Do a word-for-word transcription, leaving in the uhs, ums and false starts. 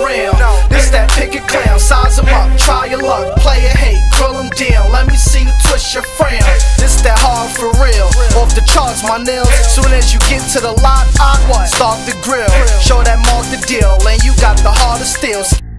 around. This that pick a clown, size him up, try your luck, play a hate, grill him down. Let me see you twist your frown. This that hard for real, off the charts, my nails. Soon as you get to the lot, I what? Start the grill, show that mark the deal, and you got the heart of steel.